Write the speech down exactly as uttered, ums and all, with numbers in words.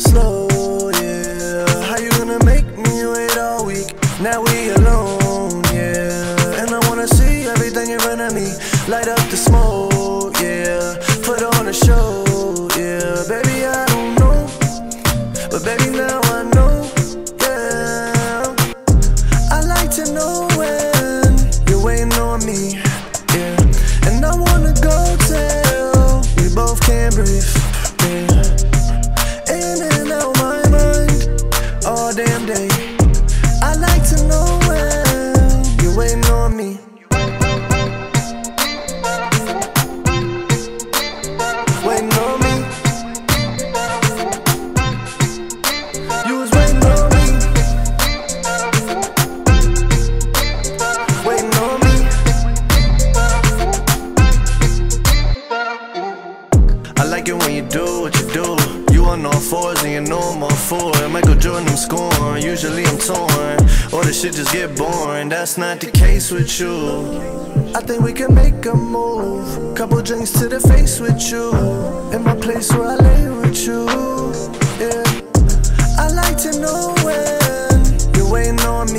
slow, yeah. How you gonna make me wait all week? Now we alone, yeah. And I wanna see everything in front of me. Light up the smoke, yeah. Put on a show, yeah. Baby, I don't know, but baby, now I know, yeah. I like to know when you're waiting on me, yeah. And I wanna go till we both can't breathe, yeah. In and out my mind all damn day. I like to know when you're waiting on me. Waiting on me. You was waiting on me. Waiting on me. I like it when you do what you do. You on all fours and you know I'm all for it. Michael Jordan, I'm scoring. Usually I'm torn, or the shit just get boring. That's not the case with you. I think we can make a move. Couple drinks to the face with you. In my place where I lay with you, yeah. I like to know when you're waiting on me.